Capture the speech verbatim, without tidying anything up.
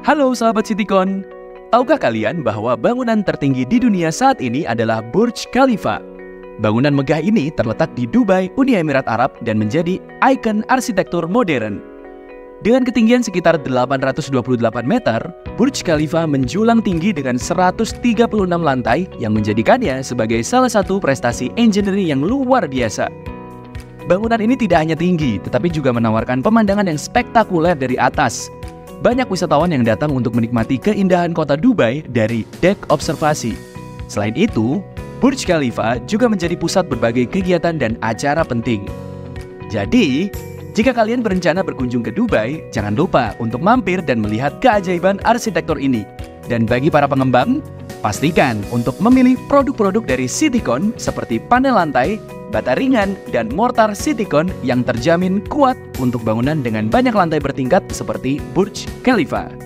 Halo sahabat Citycon, tahukah kalian bahwa bangunan tertinggi di dunia saat ini adalah Burj Khalifa? Bangunan megah ini terletak di Dubai, Uni Emirat Arab dan menjadi ikon arsitektur modern. Dengan ketinggian sekitar delapan ratus dua puluh delapan meter, Burj Khalifa menjulang tinggi dengan seratus tiga puluh enam lantai yang menjadikannya sebagai salah satu prestasi engineering yang luar biasa. Bangunan ini tidak hanya tinggi, tetapi juga menawarkan pemandangan yang spektakuler dari atas. Banyak wisatawan yang datang untuk menikmati keindahan kota Dubai dari dek observasi. Selain itu, Burj Khalifa juga menjadi pusat berbagai kegiatan dan acara penting. Jadi, jika kalian berencana berkunjung ke Dubai, jangan lupa untuk mampir dan melihat keajaiban arsitektur ini. Dan bagi para pengembang, pastikan untuk memilih produk-produk dari Citycon seperti panel lantai, bata ringan, dan mortar Citycon yang terjamin kuat untuk bangunan dengan banyak lantai bertingkat seperti Burj Khalifa.